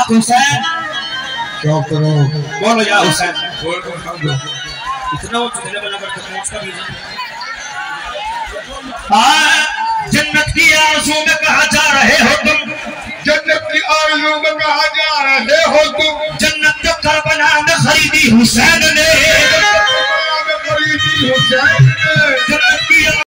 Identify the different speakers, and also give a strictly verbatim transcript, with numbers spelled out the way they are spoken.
Speaker 1: हक हुसैन
Speaker 2: क्या करो
Speaker 1: बोलो या हुसैन
Speaker 2: बोल दो हम दो
Speaker 1: इतना वो चले बना करके पहुंचता भी हाँ जन्नत की आरज़ू में कहा जा रहे हो तुम
Speaker 2: जन्नत की आरज़ू में कहा जा रहे हो तुम
Speaker 1: जन्नत तो करबला में खरीदी हुसैन ने
Speaker 2: खरीदी हुसैन ने
Speaker 1: जन्नत की